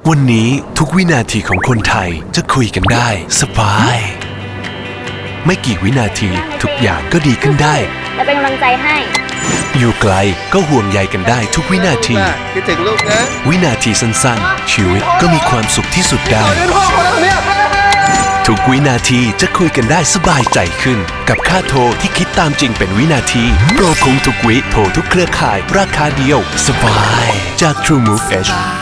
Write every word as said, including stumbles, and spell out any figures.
วันนี้ทุกวินาทีของคนไทยจะคุยกันได้สบายไม่กี่วินาทีทุกอย่างก็ดีขึ้นได้จะเป็นกำลังใจให้อยู่ไกลก็ห่วงใยกันได้ทุกวินาทีคิดถึงลูกนะวินาทีสั้นๆชีวิตก็มีความสุขที่สุดได้ทุกวินาทีจะคุยกันได้สบายใจขึ้นกับค่าโทรที่คิดตามจริงเป็นวินาทีโปรคุ้มทุกวิโทรทุกเครือข่ายราคาเดียวสบายจาก True Move Edge